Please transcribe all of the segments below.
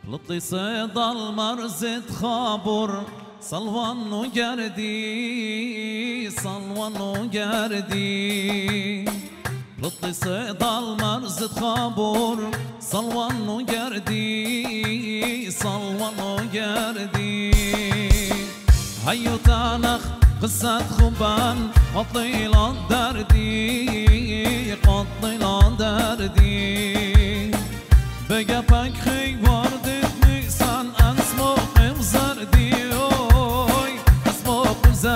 لطي صيد المرزد خابر صلوان وجردي صلوان وجردي لطي صيد المرزد خابر صلوان وجردي صلوان وجردي هيو تانخ قصة خبان قطيل الدردي قطيل الدردي بقى بكخي وردت نيسان أسموق بزردي أسموق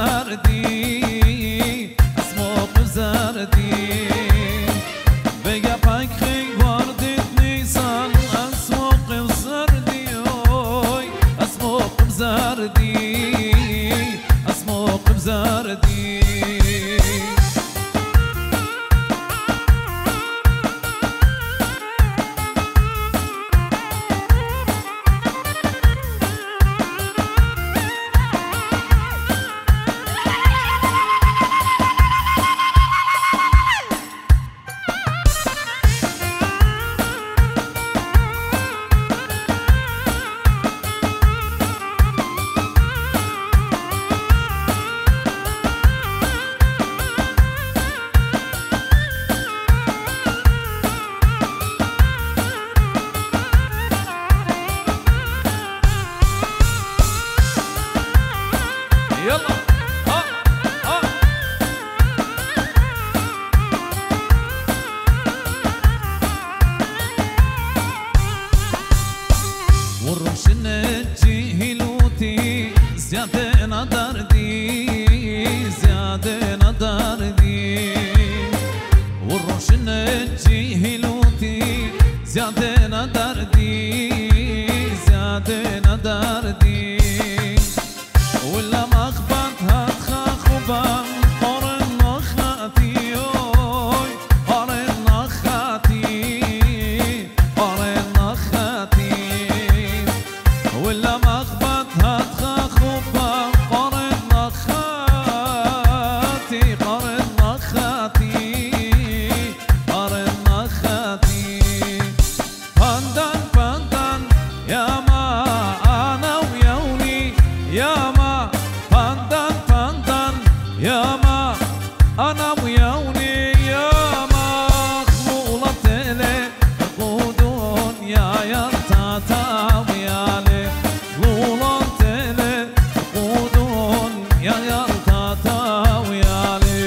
بزردي أسموق بزردي بقى بكخي وردت نيسان أسموق بزردي أسموق بزردي أسموق بزردي زيادة دردي زيادة دردي والروش نجي هلوتي زيادة دردي زيادة دردي ولا مخبطها تخاخبا قرن نخاتي قرن نخاتي قرن نخاتي ولا مخبطها تخاخبا قرن نخاتي قرن نخاتي قرن نخاتي فندن فندن يا ما أنا ويوني يا ما فندن فندن يا ما أنا ويوني يا ما خمولة لي قودون يا يرتاتا ويالي خمولة لي قودون يا يرتاتا ويالي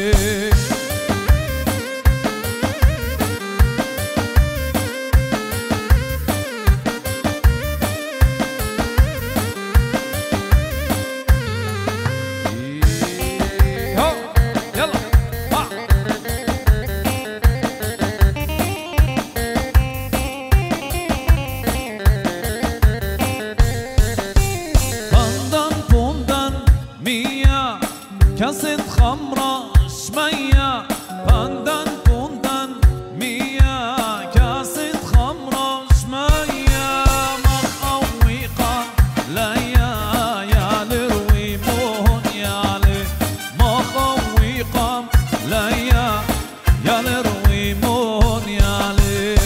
كاسة خمرة شمية بندن بندن مية كاسة خمرة شمية مخويقة ليا يا لروي مون يالي مخويقة ليا يا لروي مون يالي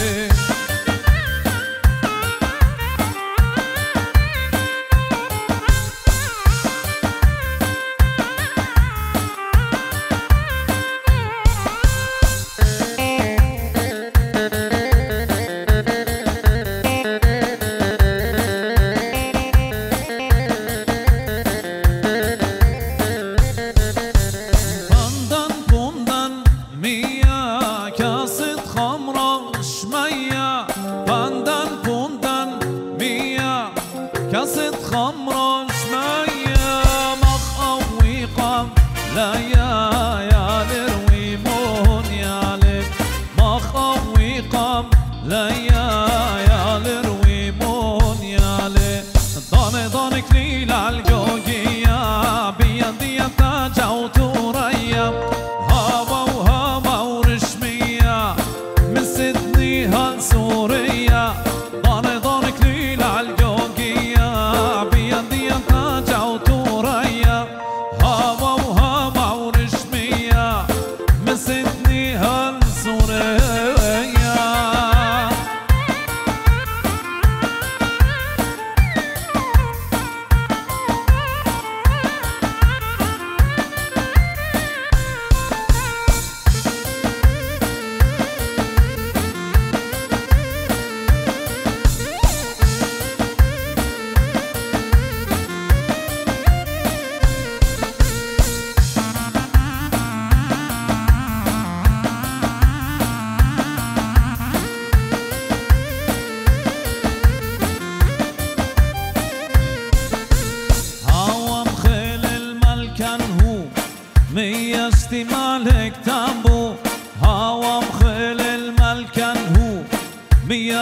كاسة خمرة شمية مخويقة لا يا لروي مون يالي مخويقة لا يا لروي مون يالي ضاني ضاني كليل عالجوجية بيدي تاجة وتورية هوا وهوا ورشمية من سيدني هالسورية ضاني ضاني كليل عالجوجية بيدي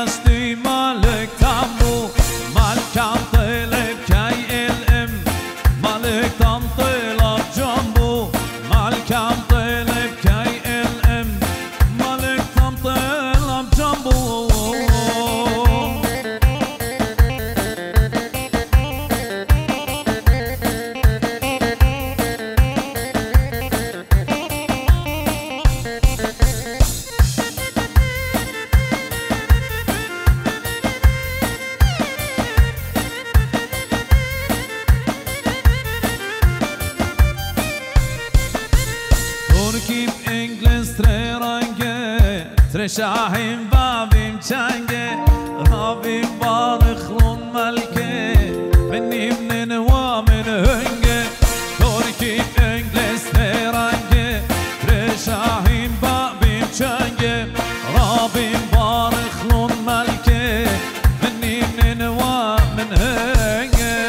گشتی ملکتم بو ملکم طلب کی الام ملکتم طلب جان بو ملکم طلب کی الام ملکتم طلب جان بو ترکیم انگلیس تر رنگه تر شاهین بابیم چنگه رابیم بارخلون ملکه منیم ننوا من هنگه ترکیم انگلیس تر رنگه تر شاهین بابیم چنگه رابیم بارخلون ملکه منیم ننوا من هنگه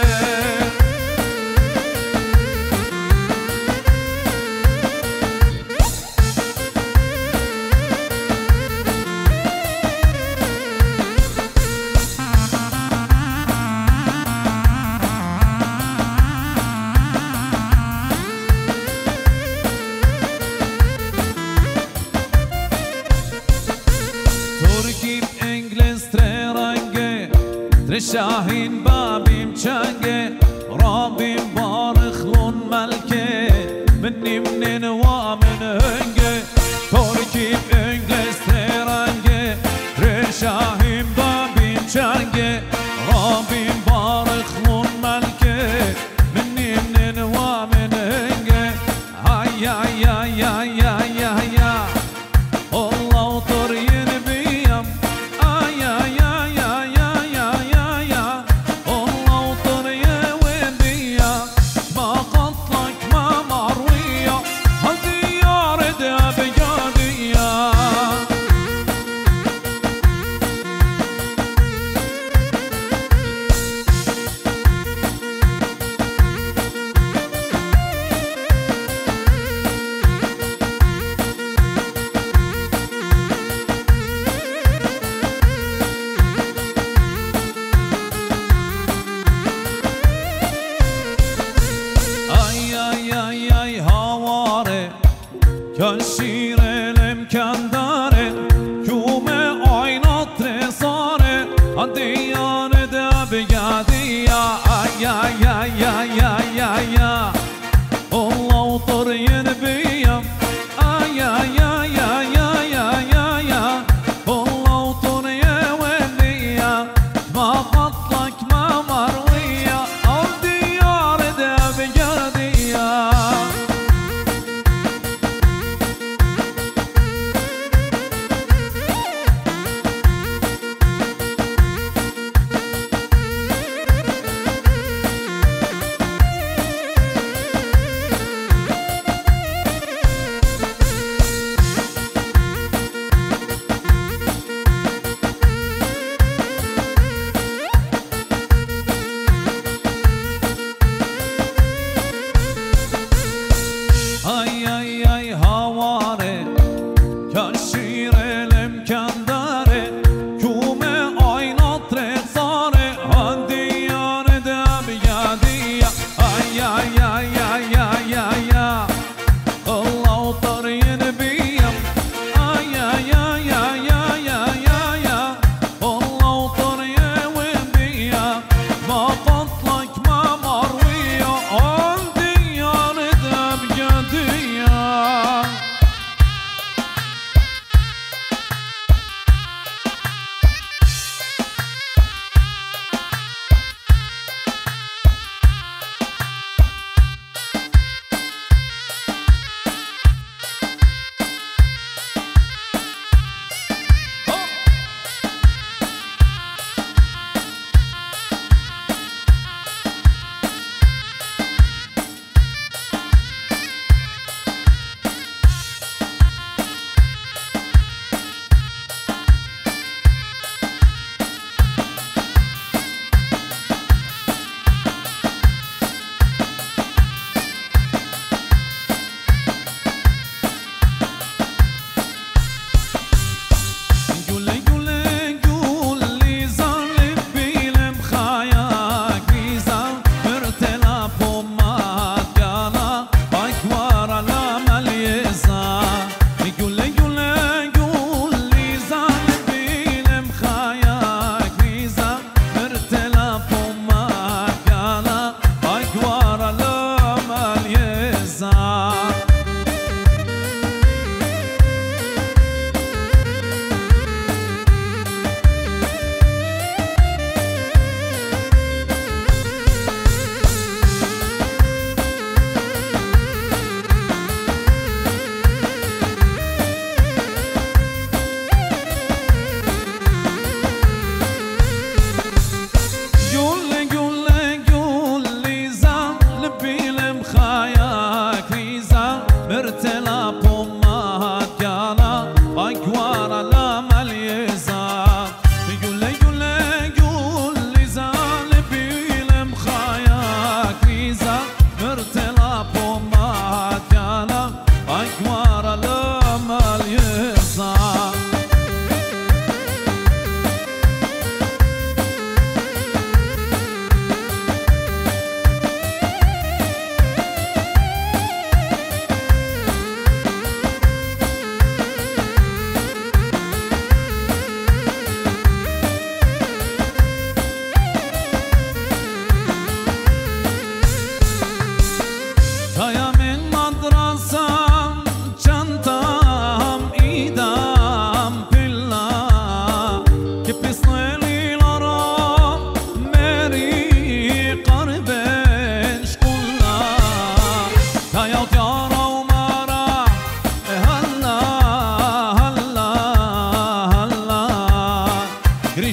ترکیم انگلیس تر رنگه تر شاهین بابیم چنگه رابیم بارخلون ملکه منیم ننوا من هنگه ترکیم انگلیس تر رنگه تر شاهین بابیم چنگه رابیم بارخلون ملکه منیم ننوا من هنگه ay ay ay ay ay ay ay Allah طريق بيم ay ay ay ay ay ay ay Allah طريق وين بيا ما قطلك ما مروية هالديار ده بجادية ay ay ay ay havare Kan şir الامکان داره کومه آینات رسانه دیار ده بگردی ay ay ay ay ay ay Allah طريق بيم ay ay ay ay ay ay ay Allah طريق وين بيا ما خطلك ما مروية الديار ده بجردية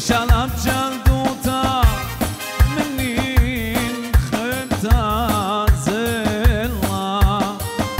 شلب جلدوتا منين خلتا زلا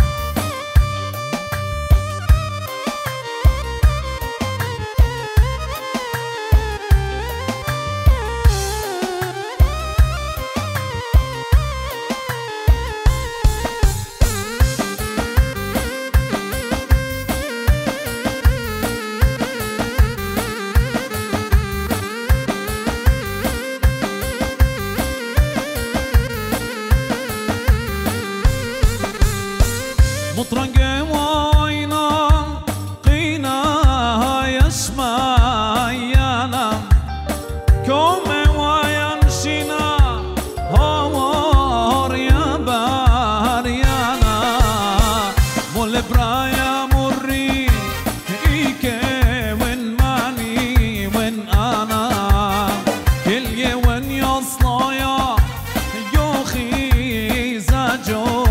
مطرقة وعينا قينا يسمع ينام كوم وينشنا هوار يا باريانا مول برايا مري إيكي وين ماني وين أنا كل وين يصلايا يوخي زاجو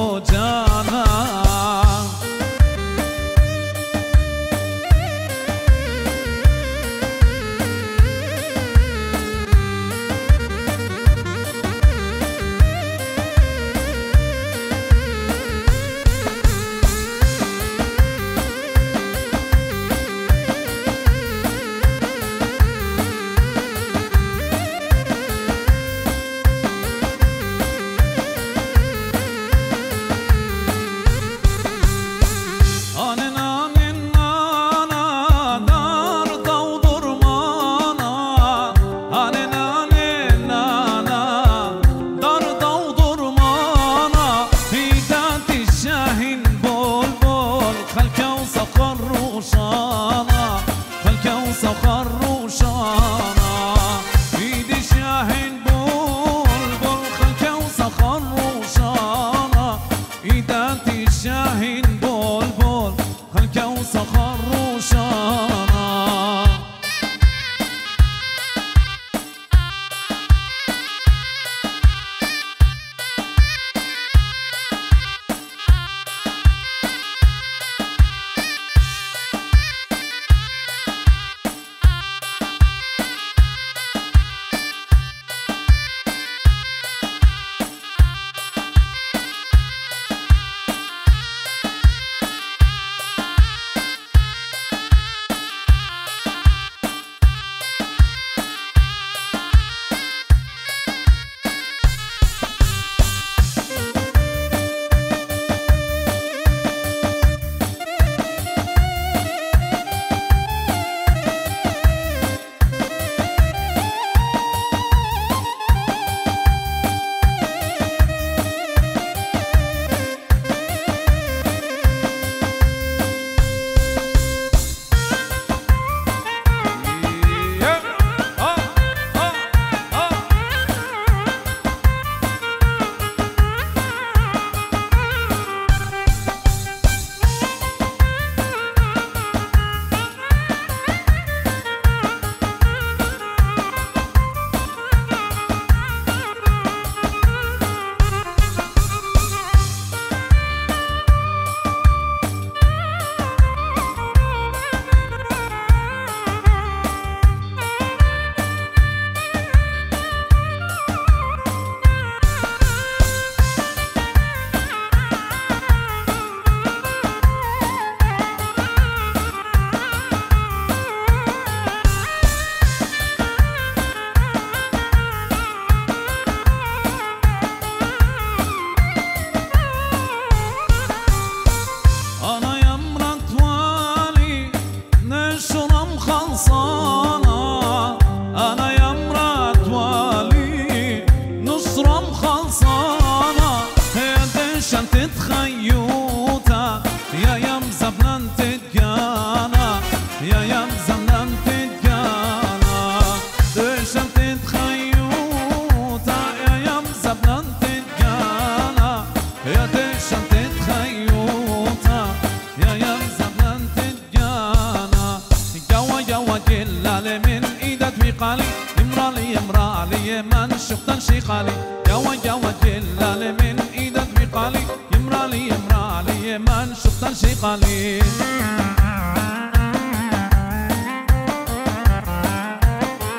من شفت شيقالي جوا جوا جلال من ايدك بقالي يمرالي يمرالي من شفت شيقالي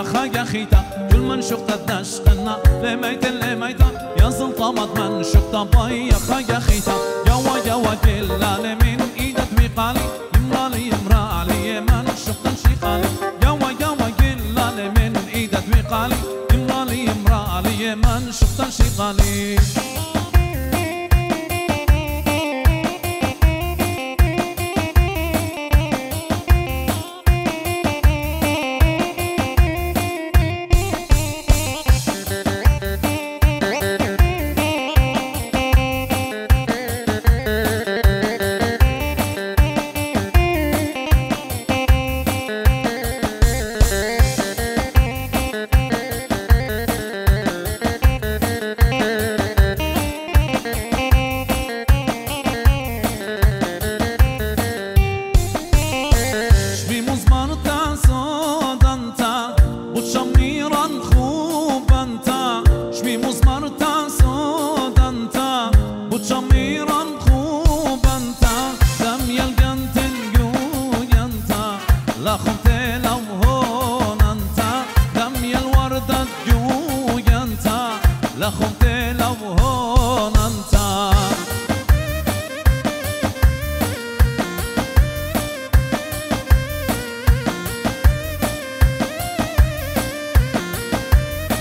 خاقا خيتا كل من شقت دشقنا لميتا يا زلطمت من شقت باي يا خاقا خيتا يوا جلال من ايدك مقالي يمرالي من شقت شيقالي يوا جلال من ايدك مقالي يمرالي من شقت شيقالي شبي مزمار تا صدنتا بوشم